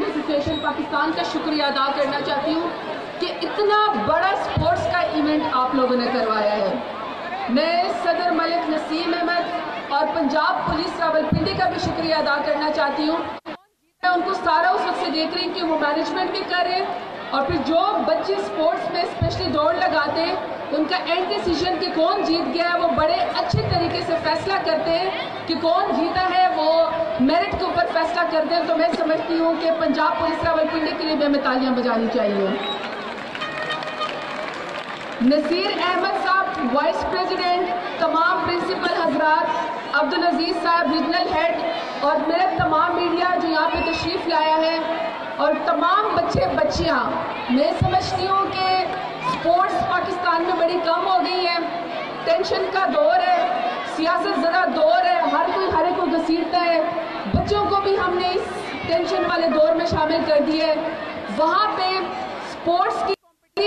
Management association Pakistan का शुक्रिया अदा करना चाहती हूँ कि इतना बड़ा स्पोर्ट्स का इवेंट आप लोगों ने करवाया है। मैं सदर मलिक नसीम अहमद और पंजाब पुलिस रावलपिंडी का भी शुक्रिया अदा करना चाहती हूँ। मैं उनको सारा उस वक्त से देख रही हूँ कि वो मैनेजमेंट भी कर रहे हैं और फिर जो बच्चे स्पोर्ट्स में स्पेशली दौड़ लगाते हैं उनका एंड डिसीजन कि कौन जीत गया है वो बड़े अच्छे तरीके से फैसला करते हैं कि कौन जीता है, वो मेरिट के ऊपर फैसला करते हैं। तो मैं समझती हूँ कि पंजाब पुलिस रावलपिंडी के लिए भी हमें तालियां बजानी चाहिए। नसीर अहमद साहब वाइस प्रेसिडेंट, तमाम प्रिंसिपल हजरात, अब्दुल अजीज साहब रीजनल हेड और मेरा तमाम मीडिया जो यहाँ पे तशरीफ़ लाया है और तमाम बच्चे बच्चियाँ, मैं समझती हूँ कि स्पोर्ट्स पाकिस्तान में बड़ी कम हो गई है। टेंशन का दौर है, सियासत ज़रा दौर है, हर कोई हर एक को घसीटता है। बच्चों को भी हमने इस टेंशन वाले दौर में शामिल कर दिया है। वहाँ पे स्पोर्ट्स की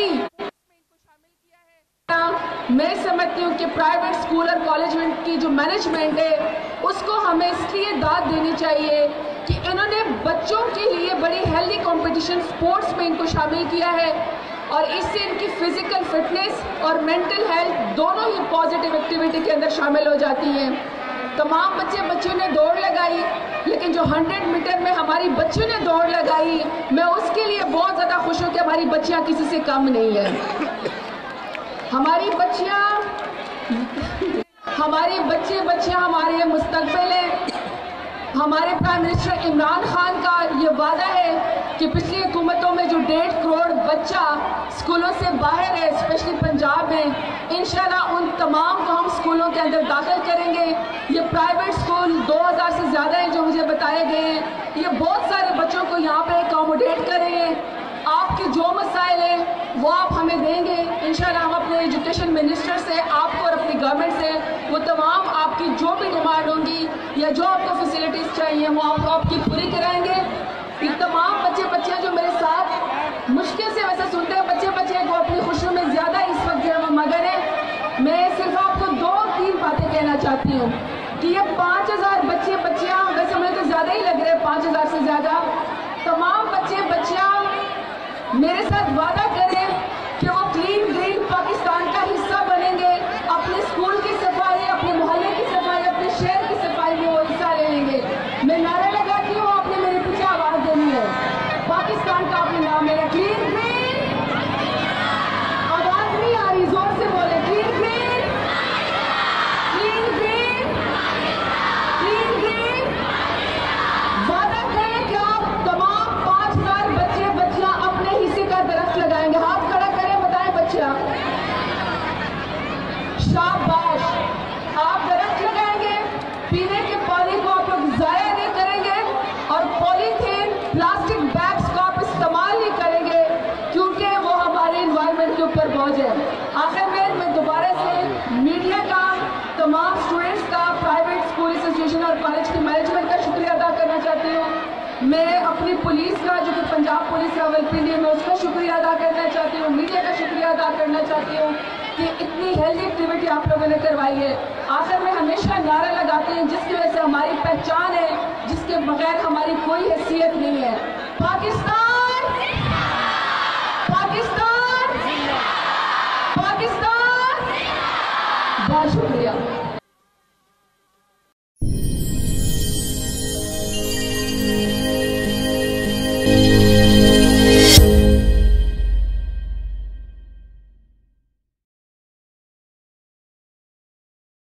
मैं समझती हूँ कि प्राइवेट स्कूल और कॉलेज की जो मैनेजमेंट है उसको हमें इसलिए दाद देनी चाहिए कि इन्होंने बच्चों के लिए बड़ी हेल्दी कंपटीशन स्पोर्ट्स में इनको शामिल किया है और इससे इनकी फिजिकल फिटनेस और मेंटल हेल्थ दोनों ही पॉजिटिव एक्टिविटी के अंदर शामिल हो जाती हैं। तमाम बच्चों ने दौड़ लगाई, लेकिन जो 100 मीटर में हमारी बच्चियों ने दौड़ लगाई, मैं उसके लिए बहुत ज़्यादा खुश हूँ कि हमारी बच्चियाँ किसी से कम नहीं है। हमारी बच्चियाँ हमारे मुस्तकबिल हैं। हमारे प्राइम मिनिस्टर इमरान खान का ये वादा है कि पिछली हुकूमतों में जो 1.5 करोड़ बच्चा स्कूलों से बाहर है, स्पेशली पंजाब में, इंशाल्लाह उन तमाम को हम स्कूलों के अंदर दाखिल करेंगे। ये प्राइवेट स्कूल 2000 से ज़्यादा हैं जो मुझे बताए गए हैं। ये बहुत सारे बच्चों को यहाँ पे अकोमोडेट करेंगे। आपके जो मसाइल हैं वो आप हमें देंगे इंशाल्लाह। हम अपने एजुकेशन मिनिस्टर से, आपको और अपनी गवर्नमेंट से वो तमाम आपकी जो भी डिमांड होंगी या जो आपको फैसिलिटीज़ चाहिए वो आपकी पूरी कराएंगे। ये तमाम बच्चियाँ जो मेरे साथ मुश्किल से वैसे सुनते हैं, बच्चे को अपनी खुशियों में ज़्यादा इस वक्त जो मगन है। मैं सिर्फ आपको 2-3 बातें कहना चाहती हूँ कि ये 5000 बच्चियाँ, वैसे मुझे तो ज़्यादा ही लग रहा है, 5000 से ज़्यादा तमाम बच्चियाँ मेरे साथ वादा करें कि वो क्लीन ग्रीन पाकिस्तान का हिस्सा बनेंगे। अपने स्कूल की सफाई, अपने मोहल्ले की सफाई, अपने शहर की सफाई में वो हिस्सा ले लेंगे। मैं नारा लगाती हूँ, आपने मेरे पीछे आवाज़ देनी है। पाकिस्तान का अपने नाम है क्लीन ग्रीन। आवाज़ नहीं आ रही, जोर से बोले clean green, clean green, clean green. वादा करें कि आप तमाम 5000 बच्चियाँ अपने हिस्से का दरख्त लगाएंगे। हाथ खड़ा करें, बताएं बच्चियाँ। शाबाश, आप दरख्त लगाएंगे, पीने के पानी को आप लोग ज़ाया नहीं करेंगे और पॉलीथीन प्लास्टिक बैग्स को आप इस्तेमाल नहीं करेंगे क्योंकि वो हमारे इन्वायरमेंट के ऊपर बोझ है। आखिर में मैं दोबारा से मीडिया का, तमाम स्टूडेंट्स का, प्राइवेट स्कूल एसोसिएशन और कॉलेज की मैनेजमेंट का शुक्रिया अदा करना चाहती हूँ। मैं अपनी पुलिस का, जो कि पंजाब पुलिस रावलपिंडी में, उसका शुक्रिया अदा करना चाहती हूँ। मीडिया का शुक्रिया अदा करना चाहती हूँ कि इतनी हेल्दी एक्टिविटी आप लोगों ने करवाई है। आखिर में हमेशा नारा लगाते हैं जिसकी वजह से हमारी पहचान है, जिसके बगैर हमारी कोई हैसियत नहीं है। पाकिस्तान, पाकिस्तान, पाकिस्तान। बहुत शुक्रिया।